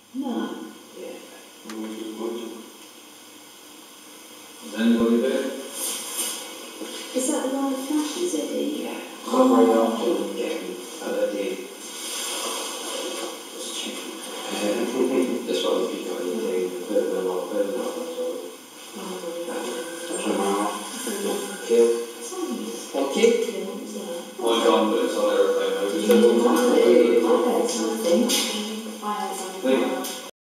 No. Yeah. Does anybody do it? Is that the one that flashes it? Yeah. Oh, Not very my often God. getting alerted. Just check. This one, if you've got anything, put them on, put them on, that's all. Kill. Okay. I can't, but it's on aeroplane mode. Is there one? I had something. Think.